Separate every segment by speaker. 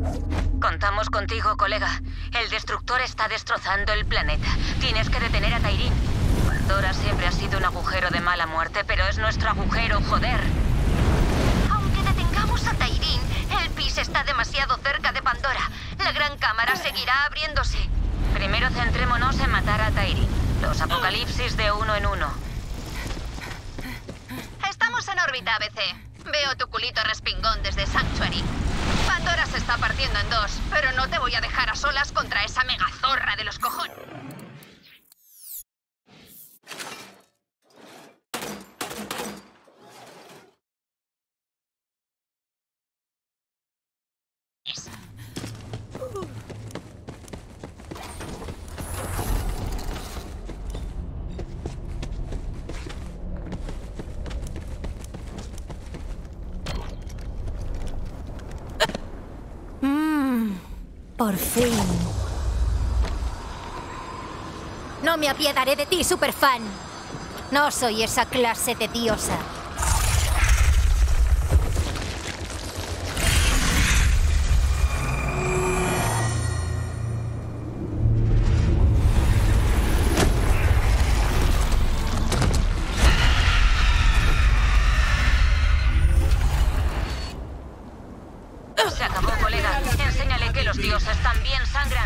Speaker 1: Contamos contigo, colega. El destructor está destrozando el planeta. Tienes que detener a Tyreen. Pandora siempre ha sido un agujero de mala muerte, pero es nuestro agujero, joder.
Speaker 2: Aunque detengamos a Tyreen, el PIS está demasiado cerca de Pandora. La gran cámara seguirá abriéndose.
Speaker 1: Primero centrémonos en matar a Tyreen. Los apocalipsis de uno en uno.
Speaker 2: Estamos en órbita, ABC. Veo tu culito respingón desde Sanctuary. Pandora se está partiendo en dos, pero no te voy a dejar a solas contra esa megazorra de los cojones.
Speaker 3: Por fin. No me apiadaré de ti, superfan. No soy esa clase de diosa.
Speaker 1: Se acabó, colega. Enséñale que los dioses también sangran.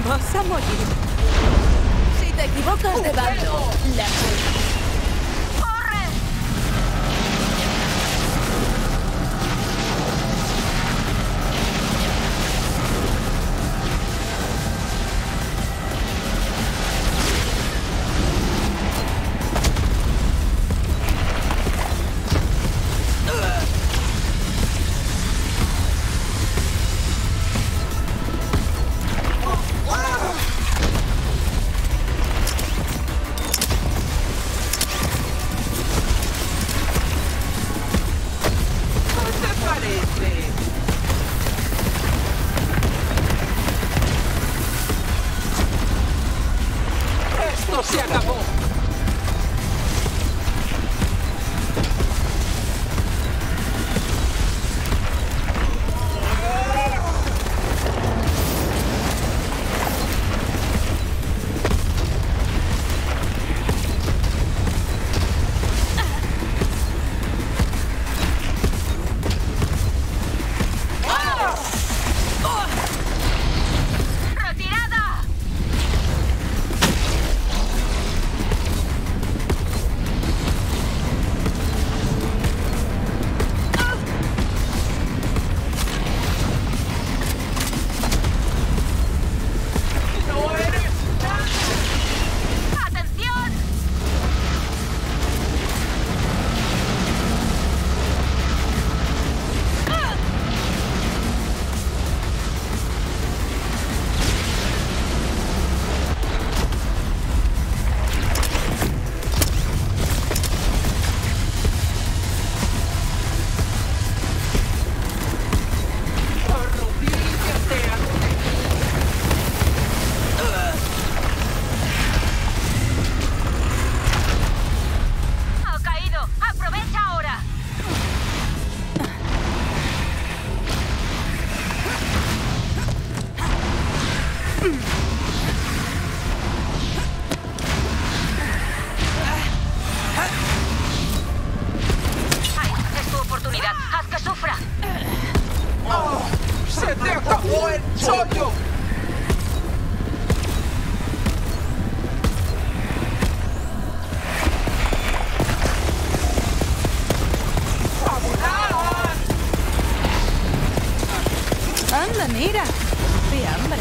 Speaker 4: Vas a morir. Si te equivocas de bando, la culpa.
Speaker 5: ¡Se acabó!
Speaker 4: ¡Anda, mira! ¡Qué hambre!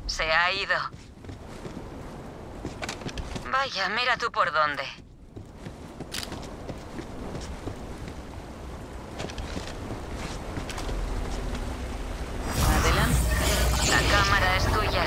Speaker 1: Se ha ido. Vaya, mira tú por dónde. Adelante. La cámara es tuya.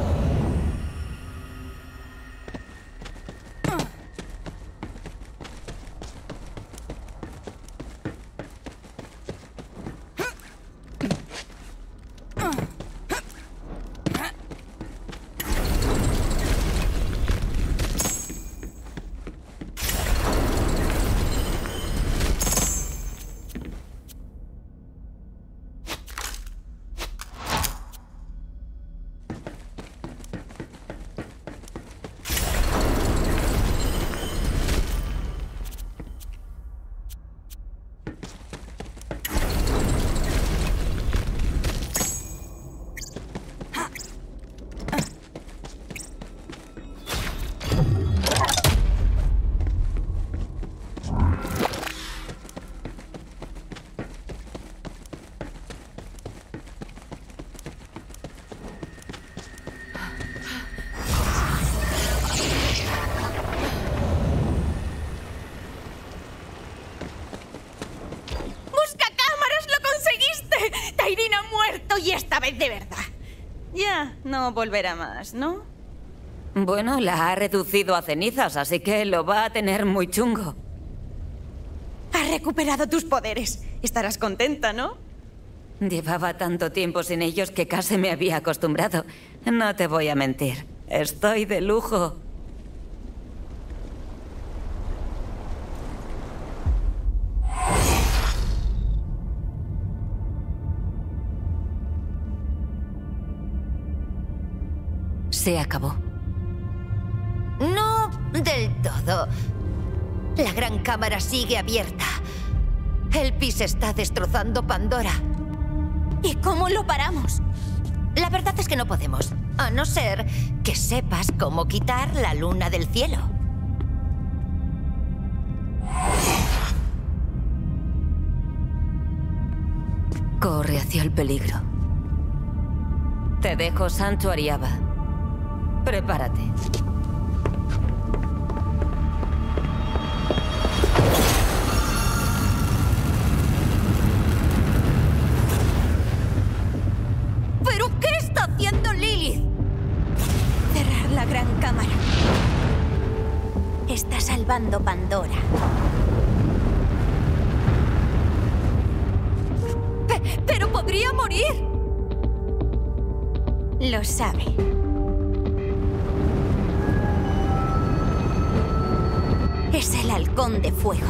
Speaker 4: Tyreen ha muerto y esta vez de verdad.
Speaker 6: Ya, no volverá más, ¿no?
Speaker 1: Bueno, la ha reducido a cenizas, así que lo va a tener muy chungo.
Speaker 6: Has recuperado tus poderes. Estarás contenta, ¿no?
Speaker 1: Llevaba tanto tiempo sin ellos que casi me había acostumbrado. No te voy a mentir. Estoy de lujo. Se acabó.
Speaker 3: No del todo. La gran cámara sigue abierta. El pis está destrozando Pandora.
Speaker 4: ¿Y cómo lo paramos?
Speaker 3: La verdad es que no podemos, a no ser que sepas cómo quitar la luna del cielo.
Speaker 1: Corre hacia el peligro. Te dejo Sanctuary Ava. Prepárate.
Speaker 3: ¿Pero qué está haciendo Lilith?
Speaker 4: Cerrar la gran cámara. Está salvando Pandora.
Speaker 3: ¡Pero podría morir!
Speaker 4: Lo sabe. Es el halcón de fuego.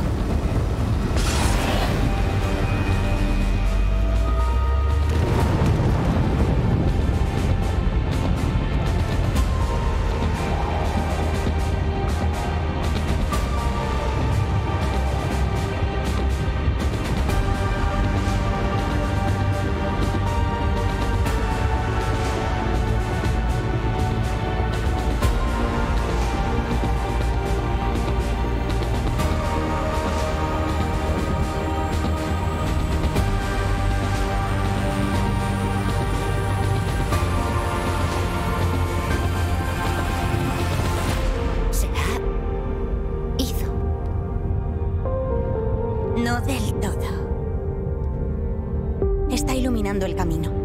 Speaker 4: No del todo. Está iluminando el camino.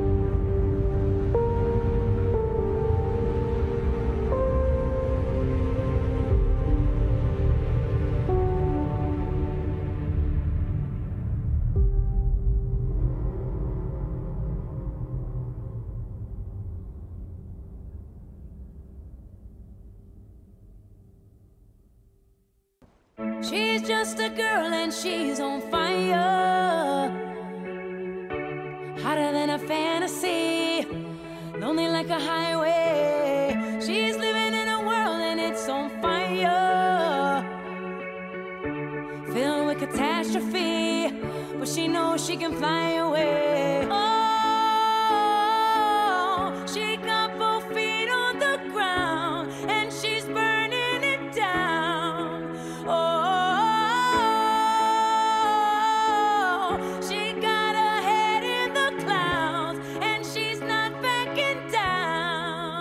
Speaker 7: She's just a girl and she's on fire. Hotter than a fantasy, lonely like a highway. She's living in a world and it's on fire, filled with catastrophe, but she knows she can fly away. Oh, she got both feet on the ground and she's burning it down. Oh, she got her head in the clouds and she's not backing down.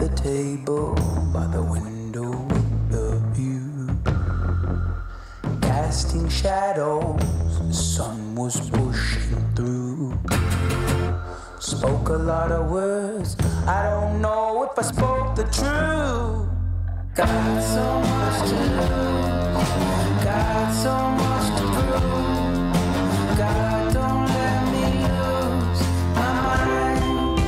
Speaker 8: the table by the window with the view. Casting shadows, the sun was pushing through. Spoke a lot of words, I don't know if I spoke the truth. Got so much to lose, got so much to prove. God, don't let me lose my mind.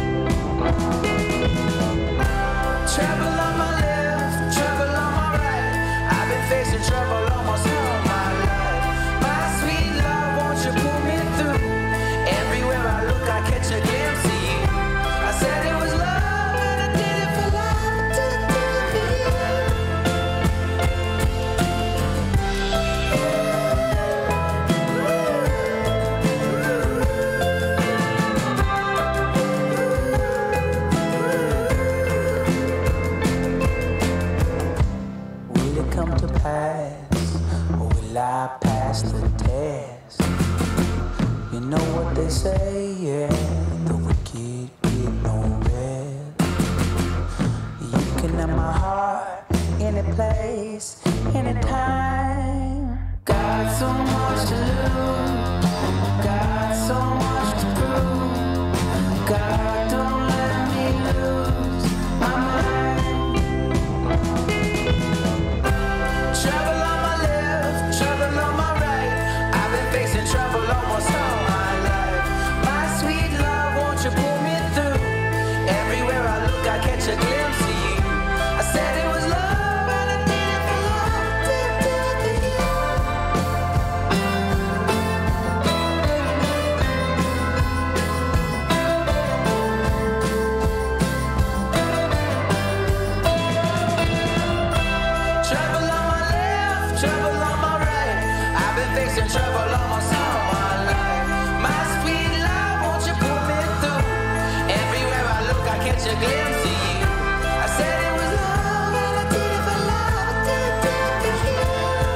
Speaker 8: Trouble on my left, trouble on my right. I've been facing trouble almost all my life. My sweet love, won't you pull me through? Everywhere I look, I catch a glimpse of you. I said it was love, and I did it for love, did it for Will it come to pass, or will I pass the test? You know what they say, yeah, the wicked get no rest. You can have my heart, any place, anytime. Got so much to lose, got so much to prove. God, don't let me lose my mind. Trouble on my left, trouble on my right. I've been facing trouble almost all my life. My sweet love, won't you pull me through? Everywhere I look, I catch a glimpse of you. I said it was love, and I did it for love, did it for you. Trouble on my left, trouble on my right. I've been facing trouble almost all my life. My sweet love, won't you pull me through? Everywhere I look, I catch a glimpse of you. I said it was love, and I did it for love, did it for you.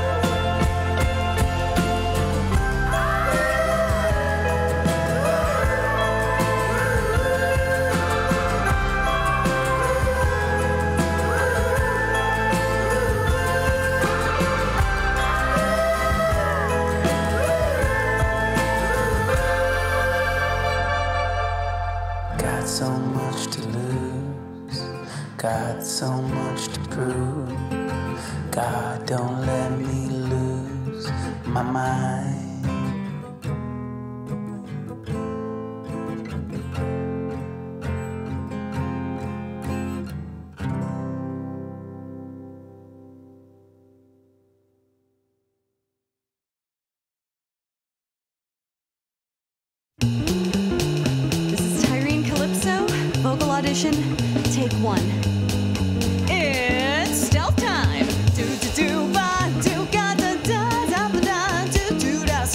Speaker 8: Got so much to lose, got so much to prove. God, don't let me lose my mind.
Speaker 9: This is Tyrene Calypso, vocal audition, take 1.
Speaker 7: It's stealth time. Do do do ba do ga da da da ba da do do da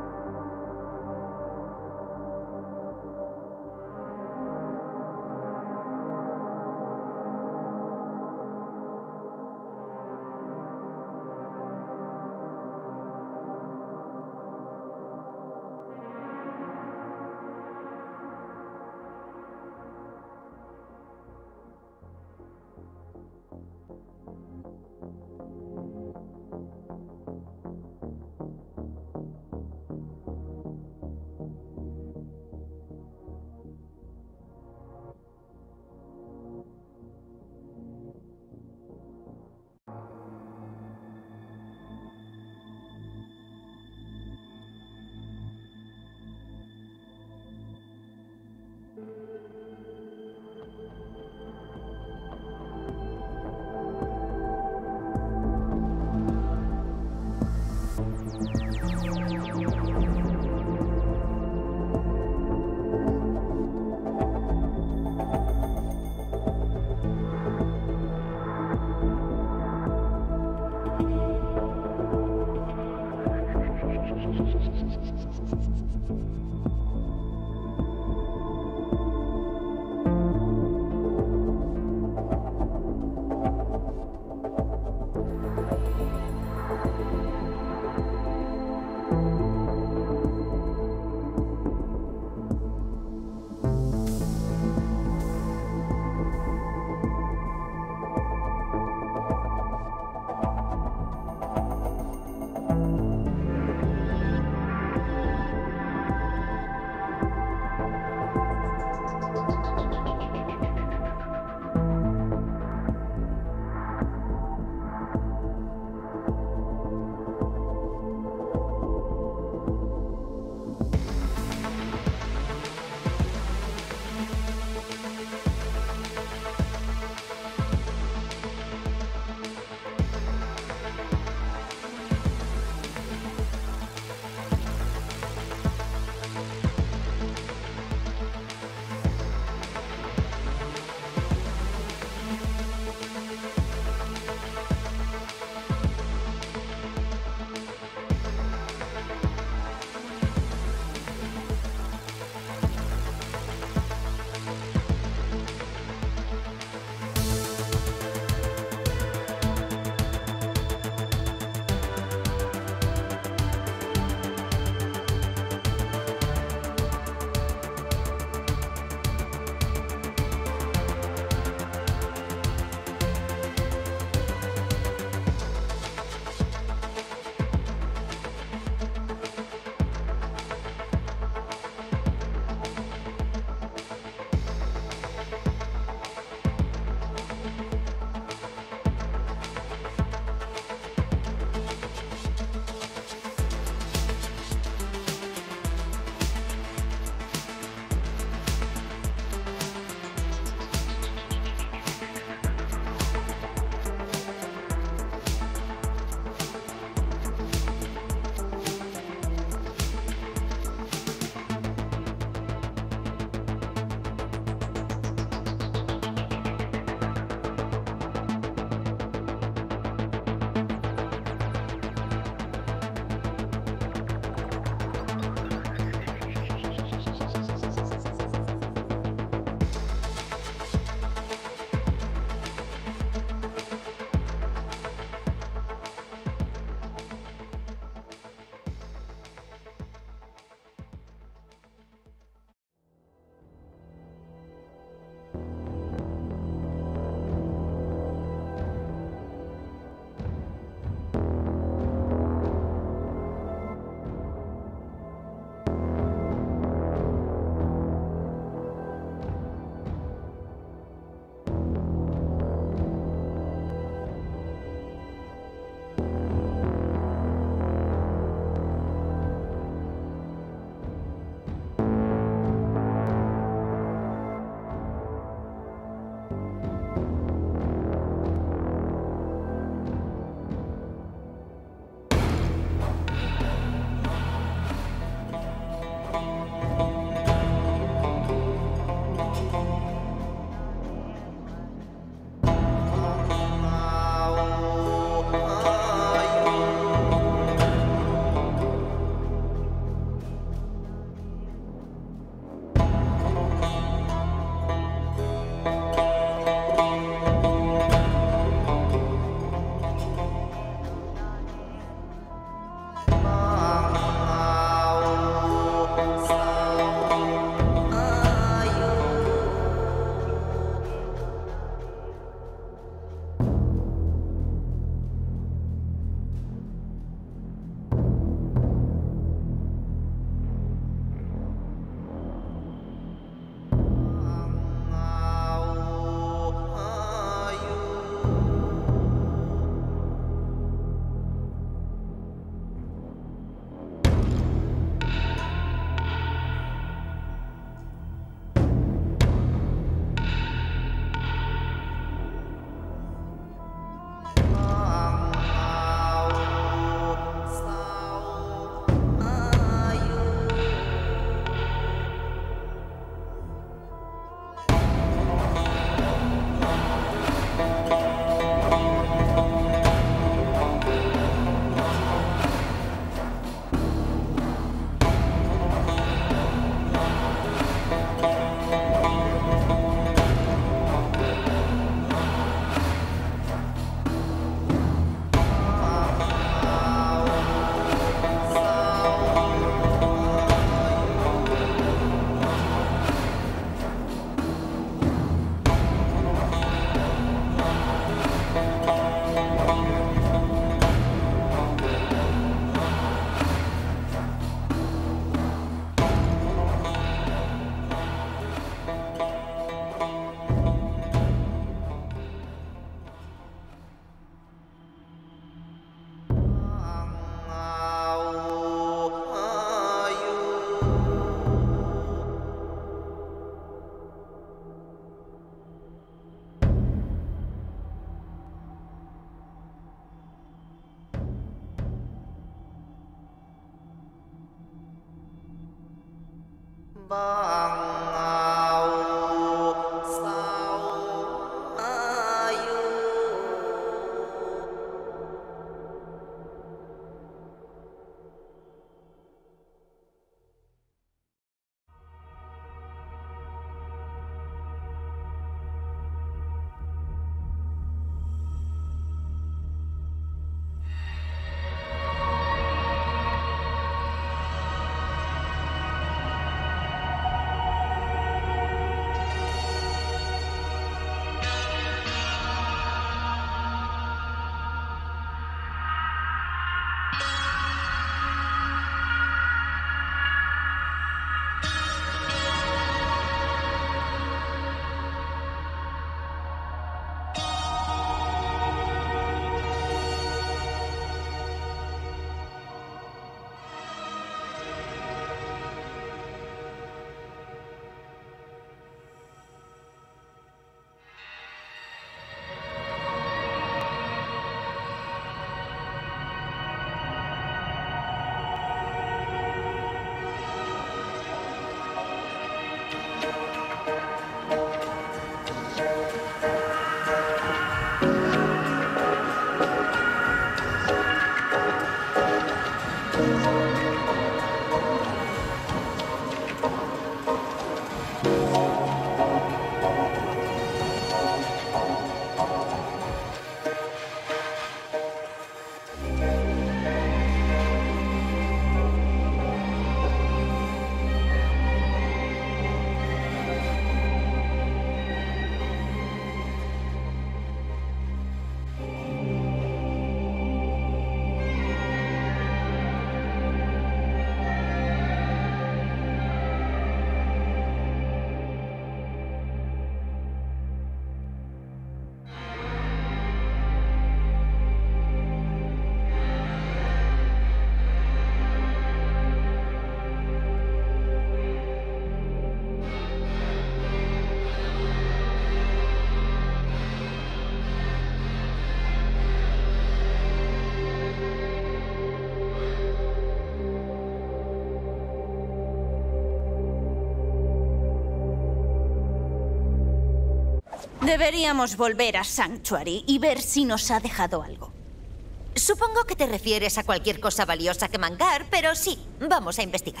Speaker 10: Deberíamos volver a Sanctuary y ver si nos ha dejado algo.
Speaker 3: Supongo que te refieres a cualquier cosa valiosa que mangar, pero sí, vamos a investigar.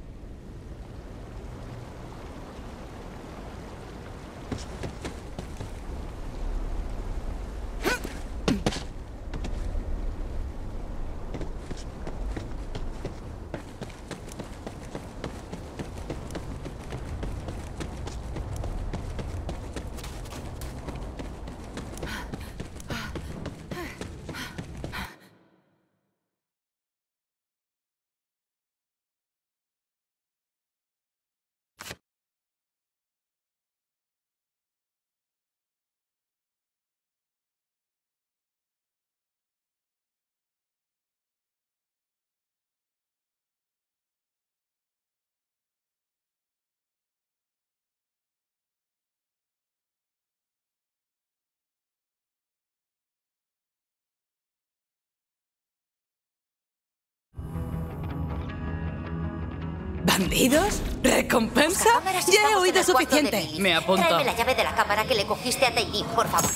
Speaker 4: ¿Bandidos? ¿Recompensa? Ya he oído suficiente. Me apunto.
Speaker 3: Tráeme la llave de la cámara que le cogiste a Tairin, por favor.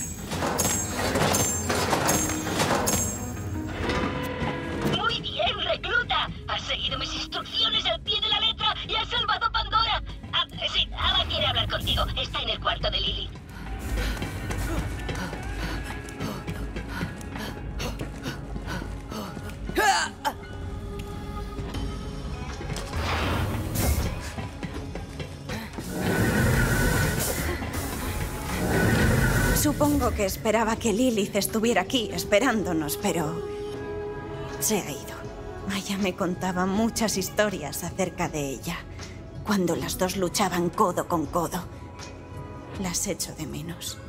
Speaker 1: Muy bien, recluta. Has seguido mis instrucciones al pie de la letra y has salvado a Pandora. Sí, Ava quiere hablar contigo. Está en el cuarto de Lily.
Speaker 6: Supongo que esperaba que Lilith estuviera aquí esperándonos, pero se ha ido. Maya me contaba muchas historias acerca de ella, cuando las dos luchaban codo con codo. Las echo de menos.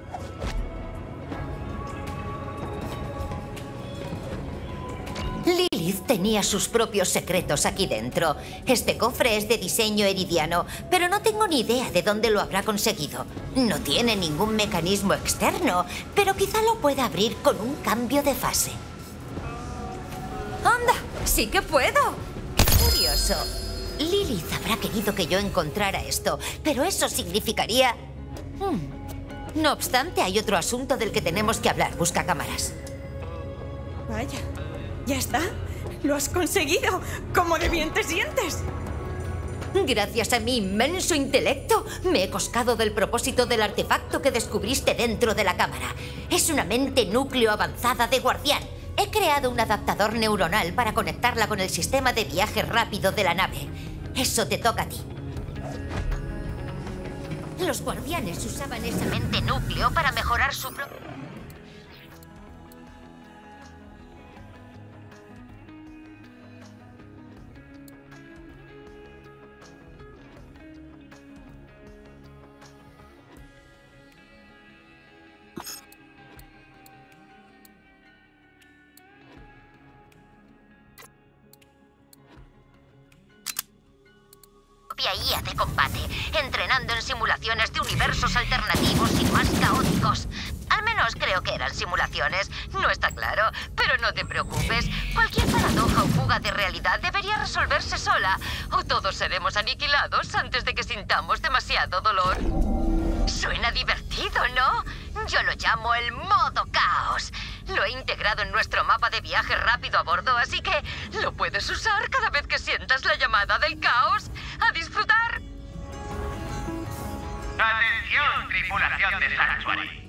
Speaker 3: Lilith tenía sus propios secretos aquí dentro. Este cofre es de diseño eridiano, pero no tengo ni idea de dónde lo habrá conseguido. No tiene ningún mecanismo externo, pero quizá lo pueda abrir con un cambio de fase. ¡Anda! ¡Sí que puedo! ¡Qué curioso! Lilith habrá querido que yo encontrara esto, pero eso significaría... No obstante, hay otro asunto del que tenemos que hablar. Busca cámaras.
Speaker 6: Vaya, ¿ya está? ¡Lo has conseguido! ¿Cómo de bien te sientes?
Speaker 3: Gracias a mi inmenso intelecto, me he coscado del propósito del artefacto que descubriste dentro de la cámara. Es una mente núcleo avanzada de guardián. He creado un adaptador neuronal para conectarla con el sistema de viaje rápido de la nave. Eso te toca a ti. Los guardianes usaban esa mente núcleo para mejorar su propio... IA de combate, entrenando en simulaciones de universos alternativos y más caóticos. Al menos creo que eran simulaciones, no está claro, pero no te preocupes. Cualquier paradoja o fuga de realidad debería resolverse sola, o todos seremos aniquilados antes de que sintamos demasiado dolor. Suena divertido, ¿no? Yo lo llamo el modo caos. Lo he integrado en nuestro mapa de viaje rápido a bordo, así que lo puedes usar cada vez que sientas la llamada del caos. ¡A disfrutar!
Speaker 11: ¡Atención, tripulación de Sanctuary!